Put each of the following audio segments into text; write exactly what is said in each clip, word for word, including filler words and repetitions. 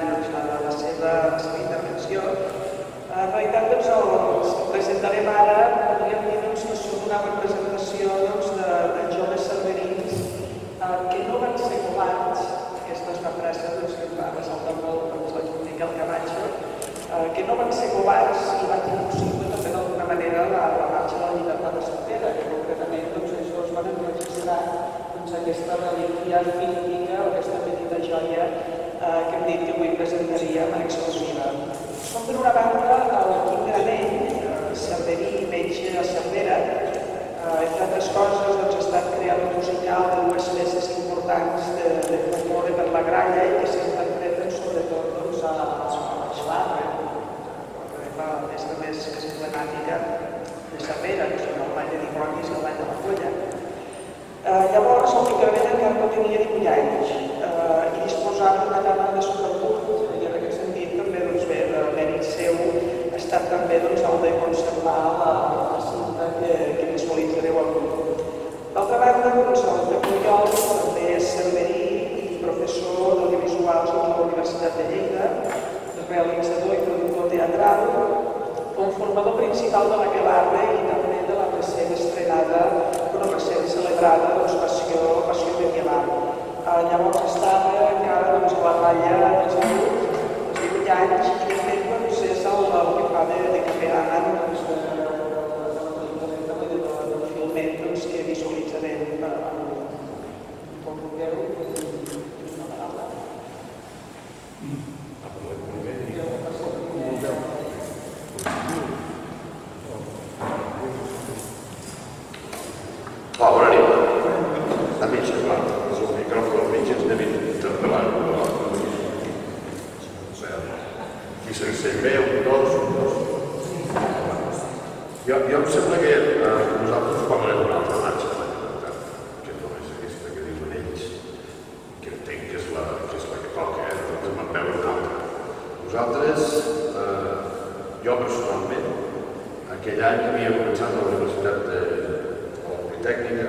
la seva intervenció. En realitat, els que presentarem ara podríem dir que són una representació de joves cerverins que no van ser covards, aquesta és una frase que em va ressaltar molt quan la comunica el Camacho, que no van ser covards i van fer possible també d'alguna manera la marxa de la llibertat escopera, que concretament ells van enregistrar aquesta relíquia fílmica o aquesta petita joia que hem dit que avui presentaríem en exclusiva. Som per una banda el Quim Granell, cerverí i metge a Cervera. Entre altres coses, ha estat creador musical de dues peces importants de folklore per la gralla i que s'interpreten sobretot a l'Aixlà, la festa més emblemàtica de Cervera, que són el ball de dimonis i el ball de la Polla. Llavors, el Quim Granell encara no tenia divuit anys i disposava d'una càmera de supercut, i en aquest sentit també, bé, el mèrit seu ha estat també el de conservar la cinta que visualitzareu al grup. D'altra banda, el Pep Pujol també és cerverí i professor d'audiovisuals a la Universitat de Lleida, realitzador i productor teatral, conformador principal de l'Aquelarre i també de la recent estrenada, una recent celebrada Passió Medieval. Llavors estava encara a la ratlla dels divuit anys i de fet és el que fa de cooperant del filmet que visualitzarem quan vulgueu. Hola, bona nit. A mitja, clar, és el micròfon al mig i ens anem interpel·lant. I sense veu, dos, dos. Jo em sembla que nosaltres us parlarem d'una altra marxa de la llibertat, que no és aquesta que diuen ells, que entenc que és la que toca, nosaltres vam veure una altra. Nosaltres, jo personalment, aquell any havia començat a la Universitat de Tècnica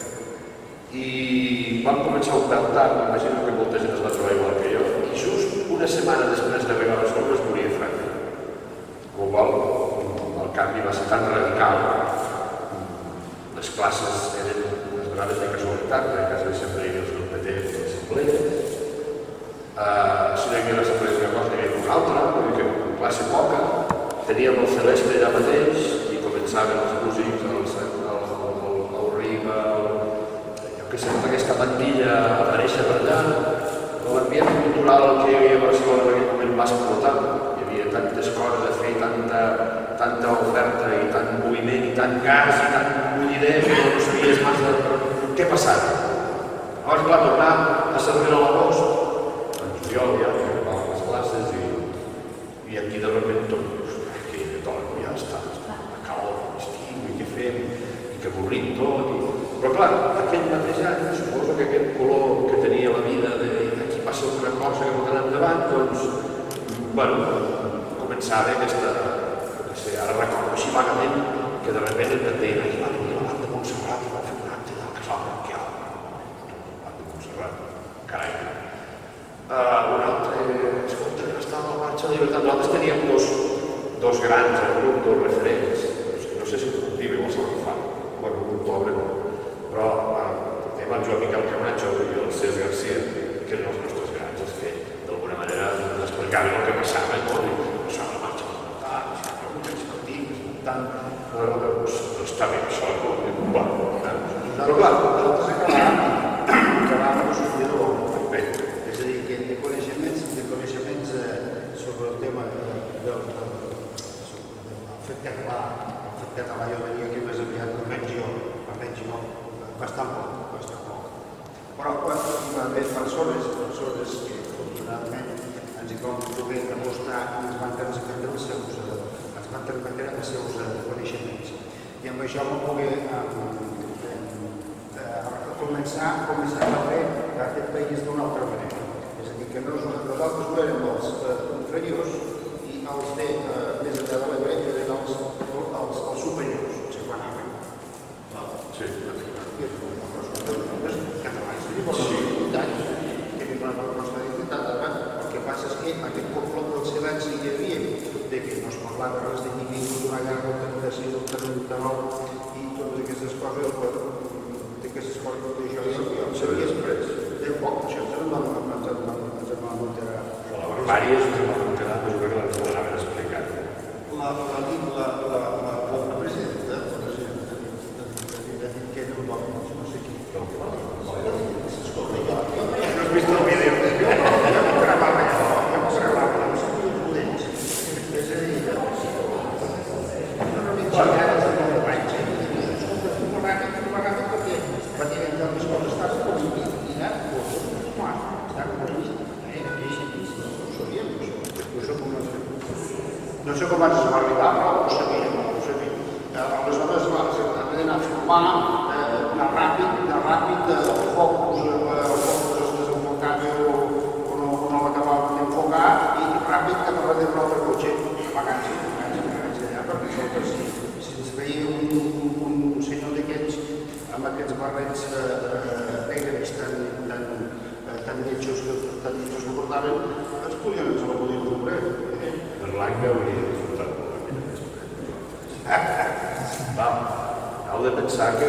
i vam començar un pèl tard, m'imagino que molta gent es va trobar igual que jo, i just una setmana després d'arribar a Barcelona es moria Franco. Amb la qual el canvi va ser tan radical, les classes eren unes vegades de casualitat, perquè a casa sempre hi havia els grups de temps i assemblees, si no hi havia l'assemblea d'una cosa, hi havia una altra, vull dir que classe poca, teníem el Celeste allà mateix i començaven els músics, els que sempre aquesta plantilla a aparèixer per allà, l'ambient cultural que hi havia a Barcelona en aquell moment va explotar. Hi havia tantes coses a fer, tanta oferta i tant moviment i tant gas i tant bullidor que no sabies massa què passava. Llavors, clar, tornar a Cervera a l'agost, en juliol ja, que acabaven les classes i aquí de repente tot, que tot ja està, la calor, l'estiu, i què fem, i que avorrim tot. Però clar, aquell mateix any, suposo que aquest color que tenia la vida d'aquí passa alguna cosa que pot anar endavant, doncs, bueno, començava aquesta, no sé, ara recordo així vagament, que de repente et deien, ahir va venir la banda de Montserrat i va fer un acte del casal parroquial. La banda de Montserrat, carai. Un altre, escolta, que estava a la marxa de llibertat. Nosaltres teníem dos grans al grup, dos referents, no sé si ho puc dir, o se ho fan, bueno, un pobre no. Però tenim el Joan Miquel Camacho i el Cés García, que eren els nostres grans, els que d'alguna manera ens explicaven el que passava, no? I passava la marxa de llibertat, i no tens partit, desmuntant, doncs està bé això, no? Però clar, nosaltres acabàvem de sortir de l'home. Bé, és a dir, que de coneixements sobre el tema del fet català, el fet català jo venia aquí més aviat, almenys jo, almenys jo, bastant poc, bastant poc. Però quan hi va haver persones, persones que afortunadament ens hi vam poder demostrar i ens van transmetre els seus, ens van transmetre els seus coneixements. I amb això vam poder començar a fer aquest país d'una altra manera. És a dir, que nosaltres no érem els inferiors i els de més enllà de l'Ebre eren els superiors, si quan anaven. Sí. Catalans, tenim la nostra identitat, el que passa és que parlat de les dificultats d'una llarga alteració del termental i totes aquestes coses, d'aquestes coses que jo ja em sabia després. De poc, això ens en vam enterar. La barbària és una enterar, però jo crec que ens ho anaven explicant. La presidenta, la presidenta, ha dit que era un bon, no sé qui. Escolta, jo no he vist el vídeo. Jo no gravava això, jo no gravava, no sé qui els budents. És a dir, jo no m'he xerrat de molt de banys, eh? Escolta, tu m'agrada, tu m'agrada perquè va dir que les coses estàs per mi i anar, doncs, estan per mi. No ho sabíem, això. No sé com ens va arribar, però ho sabíem, ho sabíem. Aleshores vam anar a filmar, anar ràpid, anar ràpid, el focus es desenfocava o no l'acabàvem d'enfocar i ràpid cap a darrere un altre cotxe, amagant-se, amagant-se allà, perquè si ens veia un senyor d'aquests amb aquests barrets negres tan lletjos que portaven, ens podien, ens la podien comprar. Per l'any hauria disfrutat molt d'aquella experiència. Va, heu de pensar que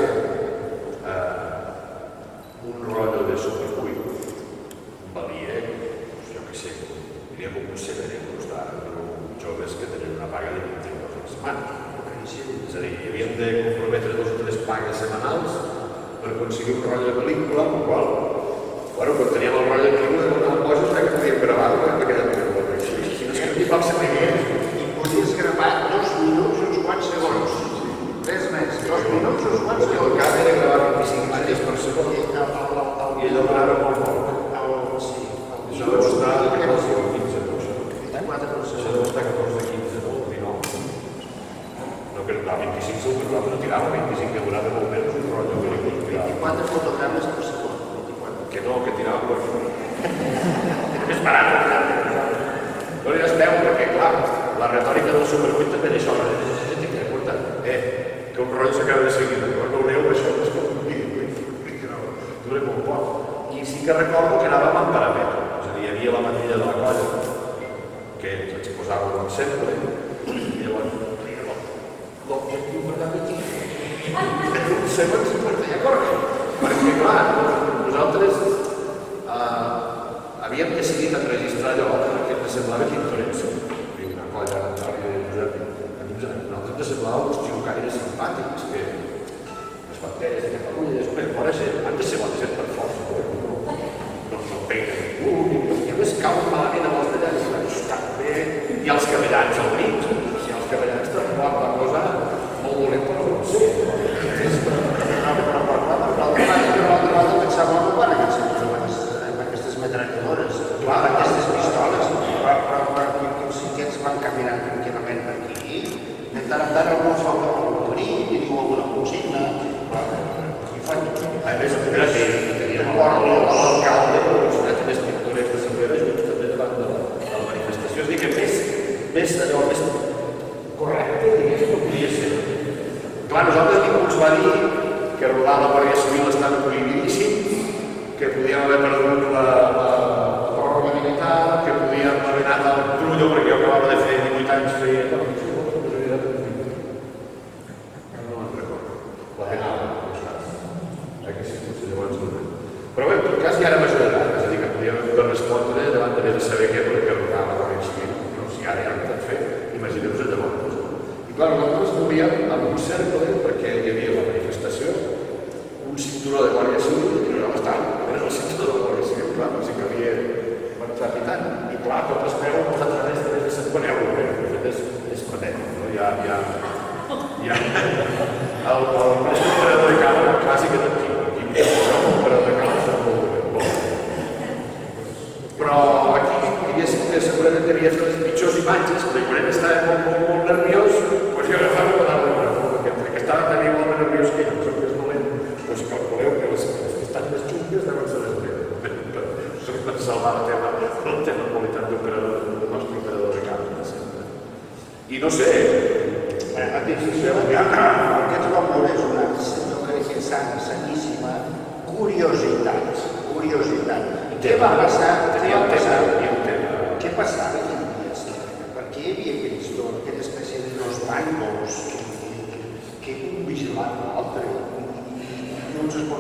un rotllo de supercuit valia, jo què sé, diria com un cent euros d'ara, joves que tenen una paga de vint euros a la setmana. És a dir, havíem de comprometre dos o tres pagues setmanals per aconseguir un rotllo de pel·lícula, amb el qual, bueno, quan teníem el rotllo de pel·lícula, quan no poses, ja que podíem gravar-ho, perquè aquella pel·lícula, si no és que ni poc se I podies gravar dos minuts i uns quants segons. Res més, dos minuts i uns quants segons. El cas era gravar vint-i-cinc imatges per segon i allò durava molt poc. Sí. Això deu estar a catorze o quinze, no? vint-i-quatre per Això deu estar a catorze, quinze, no? dinou. No, que a vint-i-cinc segur que nosaltres no tiràvem, vint-i-cinc que durava molt menys un rotllo que ningú tirava. vint-i-quatre fotogrames per segon. Que no, que tirava per fora. És barat. Però ja es veu, perquè, clar, la retòrica del supercuit també d'això, és que tinc que portar, eh, que un rotllo s'acaba de seguir, però que veureu això, és com un vídeo, que no, dura molt poc. I sí que recordo que anàvem en paramètre, és a dir, hi havia la matilla de la colla, que ens posava un cercle, i llavors, l'objectiu per tant aquí, segons si per feia córrer, perquè, clar, nosaltres havíem decidit enregistrar allò que ens semblava que interessa. Una colla d'Antònia de Josep, a nosaltres ens semblava uns tirocaires simpàtics, que les banderes de Catalunya, han de ser bones per força, no peguen ningú, i a més cauen malament amb els d'allà, i està bé, i els cavallans al mig, si els cavallans tenen la cosa molt dolent per no ser. L'altra vegada pensava, no van amb aquestes metralladores, clar, aquestes pistoles, però els xiquets van caminant tranquil·lament per aquí, de tant en tant algú fa un crit i diu alguna consigna, i fan... A més, teníem l'alcalde, els més pintores de Cervera, just també davant de la manifestació. És a dir, que més allò, més correcte, digués, no podia ser. Clar, nosaltres ningú ens va dir que rodar la Guàrdia Civil estava prohibidíssim, que podíem haver perdut la pròrroga militar, que podíem haver anat al Trullo, perquè jo acabava de fer divuit anys, feia... No me'n recordo. La penal, eh, que sí, potser llavors no. Però bé, en tot cas ja era major d'edat, és a dir, que podíem haver respondre davant de saber què perquè rodar la Guàrdia Civil. No, si ara ja ho hem fet, imagineu-vos llavors. I clar, nosaltres ens movíem amb un cercle, perquè hi havia la manifestació, un cinturó de Guàrdia Civil, i nosaltres estàvem en el cinturó de Guàrdia Civil, clar, no sé que havia marxat i tant. I clar, tot es veu a través de més de cent euros, eh? De fet, és patètic, no? Ja, ja, ja... El nostre operador de càmera clàssic és aquí, aquí hi ha un operador de càmera molt bo. Però aquí, diguéssim que segurament devia fer les pitjors imatges, perquè quan ell estava molt, molt, molt nerviós, doncs jo agafava i m'anava a l'operador, perquè estava tan igual de nerviós que ell, no és dolent. Doncs calculeu que les que estan més xungues deuen ser les meves, per salvar el tema, el tema qualitat d'operador, del nostre operador de càmera, sempre. I no sé, el que ens va moure és una, jo crec que sana, saníssima, curiositat, curiositat. Què va passar? Què va passar? Què passava aquell dia? Per què hi havia aquell estor, aquella espècie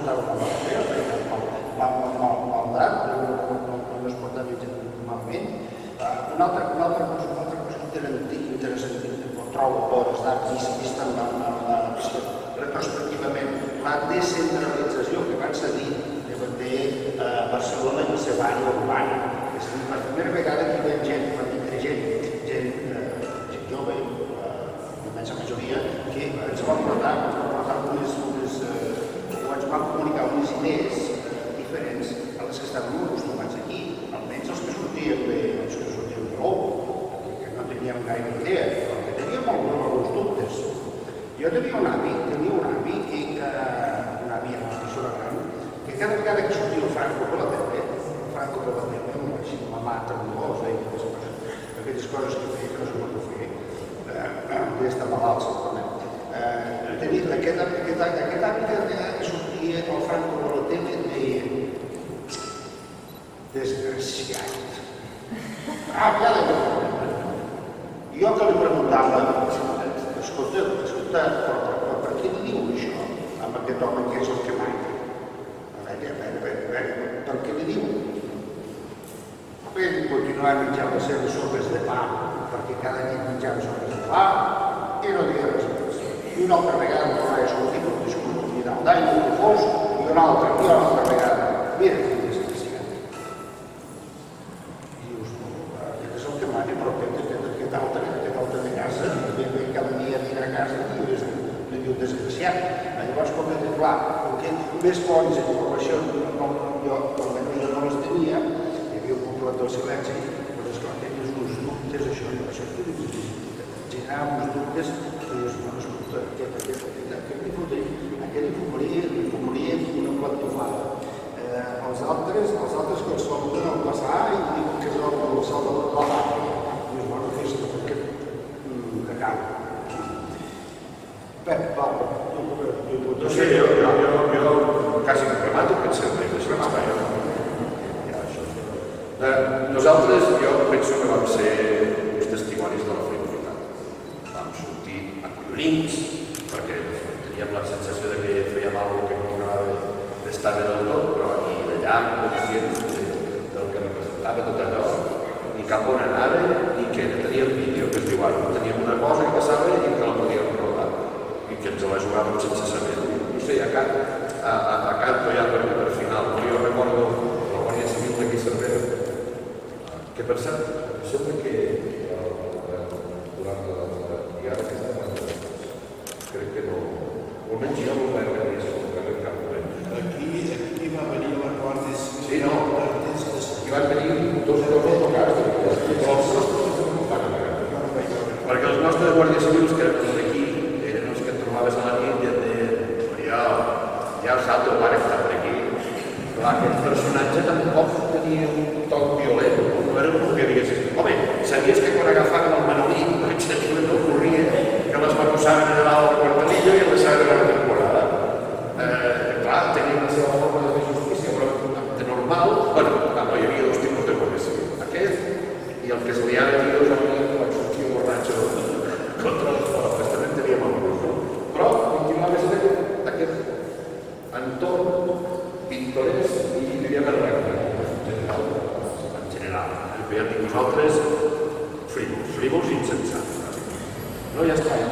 portava la mort, ja feia maldat, no es portava normalment. Una altra cosa interessant que trobo a hores d'art vist retrospectivament, la descentralització que van cedir que va fer Barcelona i la seva àrea urbana. És a dir, per primera vegada que hi havia gent, per dir gent, gent jove, la immensa majoria, que ens van portar unes, ens van comunicar unes idees diferents a les que estaven molt acostumats aquí, almenys els que sortíem de l'Ou, que no teníem gaire idea, però que teníem alguns dubtes. Jo tenia un avi, tenia un avi que, un avi amb una persona gran, que cada vegada que sortia el Franco per la tele, el Franco per la tele, així com la mata, un gos, aquelles coses que feia que no se pot fer, devia estar malalt, segurament. Aquest avi que sortia el Franco per la tele deia desgraciat. Ah, ja l'he jo que li preguntava, escolta, escolta, per què li diu això amb aquest home que és el que manya? A veure, a veure, a veure, per què li diu? Ell continuava menjant les seves sopes de pa, perquè cada nit menjava sopes de pa, i no deia res més. I una altra vegada em tornava a sortir per un discurs final d'aigua, de fos, i una altra, i una altra vegada. Mira, que desgraciat. I dius, aquest és el que manya, però aquest altre de casa, ve cada dia a dinar a casa i li diu desgraciat. Llavors, com he dit, clar, com que més fonts d'informació jo, almenys jo no les tenia, hi havia un complet del silenci, doncs esclar, tenies uns dubtes, això, això generava uns dubtes, i dius, bueno, escolta, aquest li fumaria, li fumaria una plantofada. Els altres, els altres que els saluden al passar i diuen que és el Salvador de la Pàtria. Dius, bueno, que és de carn. Pep, va, tu... No sé, jo quasi em remato aquest servei, això està jo. Nosaltres, jo penso que vam ser uns testimonis de la frivolitat. Vam sortir acollonits, perquè teníem la sensació que fèiem alguna cosa que no acabava d'estar bé del tot, però ni d'allà, conscients del que representava tot allò, ni cap on anava, ni que teníem vídeo, que es diu ara, teníem una cosa que passava i que la podíem rodar, i que ens la jugàvem sense saber. No sé, a Canto ja per final, jo recordo la Guàrdia Civil d'aquí a Cervera, que per cert, sembla que durant la diada que estava, crec que no, almenys jo no vaig veure això, en cap moment. Aquí va venir la Guàrdia Civil. Sí, no, hi van venir dos autocars, però els nostres no van anar. Perquè els nostres guàrdies civils, que eren d'aquí, eren els que et trobaves a la nit i et deien, Oriol, ja el Salto va estar per aquí. Clar, aquest personatge tampoc tenia un toc violent, no era un que diguessis, home, sabies que quan agafaven el Manolí, per exemple, no corria, que les manossaven a dalt al quartelillo i el deixaven a la temporada. Clar, tenien la seva forma de fer justícia, però de normal, bueno, no hi havia dos tipus de guàrdia civil. Aquest i el que se li ha de dir dos amics que van sortir borratxo contra les forces, també en teníem alguns, no? Però continuava sent aquest entorn pintoresc i diríem arreglat, en general. El que ja dic nosaltres, frívols, frívols i insensats. No, ja està.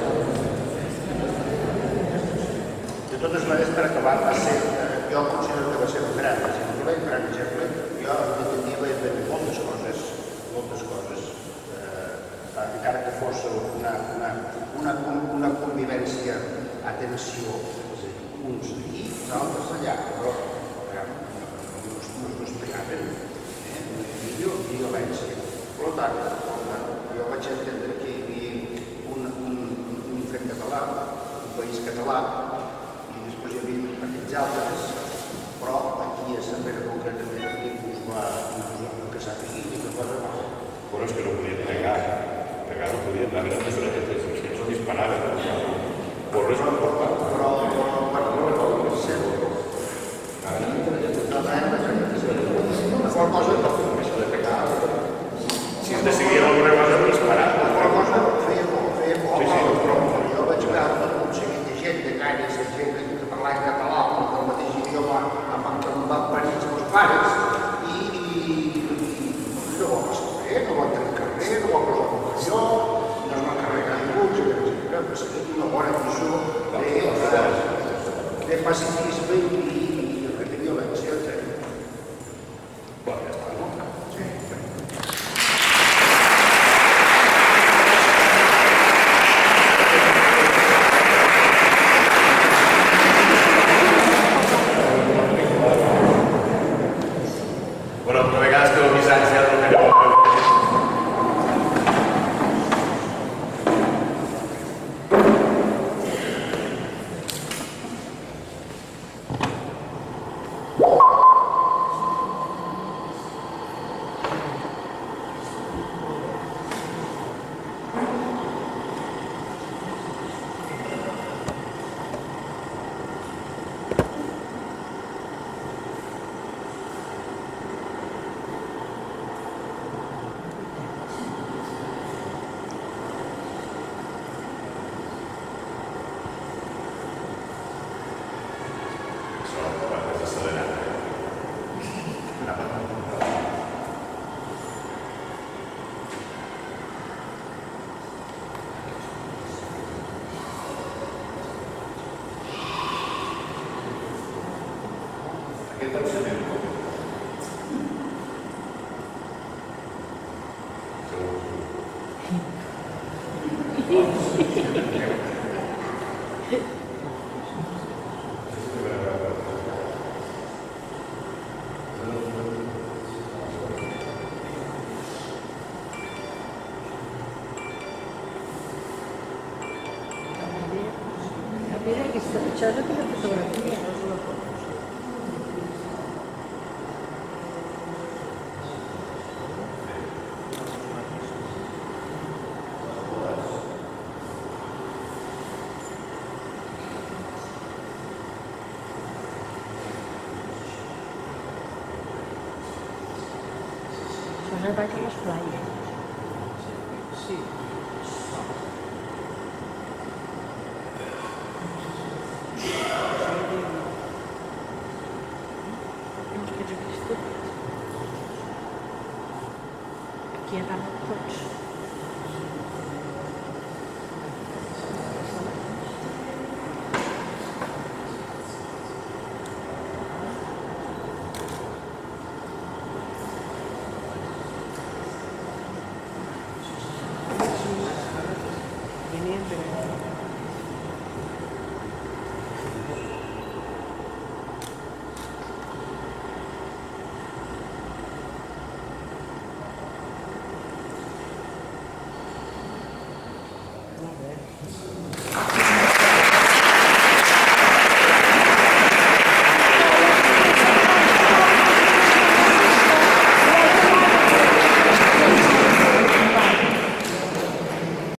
De totes maneres, per acabar, va ser, jo considero que va ser un gran exemple, un gran exemple. Jo entendia de moltes coses, moltes coses, encara que fos una convivència a tensió, uns aquí, els altres allà, però no es pegaven, i violència. Per tant, jo vaig entendre que hi havia un fet català, un país català, i després hi havia aquells altres, però aquí a Cervera concretament ningú es va casar aquí, ni que cosa mal. Però és que no podien pegar, pegar no podien, la gran diferència és que ells no disparaven, però res van portar. Però, bueno, no recordo que ser. La cosa no fer això de pegar. Si es decidien alguna cosa, no disparaven. La cosa feia molt, feia molt, però jo vaig veure un seguit de gent, de caires, de gent que parlava en català, del mateix idioma que s'ha fet una bona lliçó de pacifisme i de violència, etcètera. Bueno, ja està, no? Sí. Bueno, però a vegades que el missatge ja no té bo. Aquest deu ser meu. Mira que això és una fotografia. Són el baix de les playes. Sí. Aquí anaven tots. Venien per